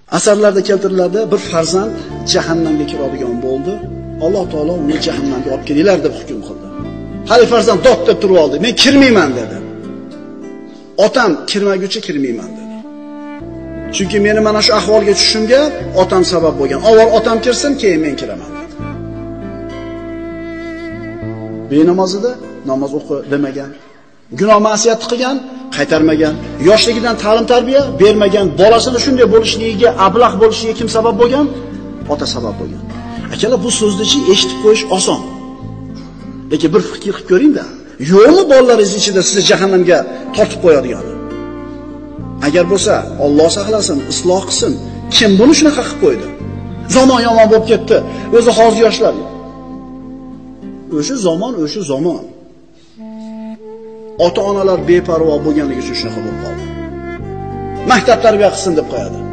Asarlarda keltiriladi, bir farzand jahannamga kiradigan bo'ldi. Alloh taolo uni jahannamga olib kelinglar deb hukm qildi. Hali farzand dod deb turib oldi. Men kirmayman dedi. Otam kirmaguncha kirmayman dedi. Chunki meni mana shu ahvolga tushishimga otam sabab bo'lgan. Avval otam kirsin, keyin men kiraman dedi. Benamoz edi, namoz o'qi demagan. Gunoh ma'siyat qilgan, qaytarmagan. Yoshligidan ta'lim-tarbiya bermagan. Bolasini shunday bo'lishligiga, ablah bo'lishiga kim sabab bo'lgan? Ota sabab bo'lgan. Akalar, bu so'zni-chi eshitib qo'yish oson. Lekin bir fikr qilib ko'ring-da. Yo'qmi bolalaringiz ichida sizni jahannamga tortib qo'yadigani? Agar bo'lsa, Alloh saqlasin, isloh qilsin. Kim buni shunaqa qilib qo'ydi? Zamon yomon bo'lib ketdi. O'zi hozir yoshlar. O'sha zamon. Ota-onalar beparvo bo'lganligi uchun shunaqa bo'lib qoldi. Maktab tarbiya qilsin deb qo'yadi.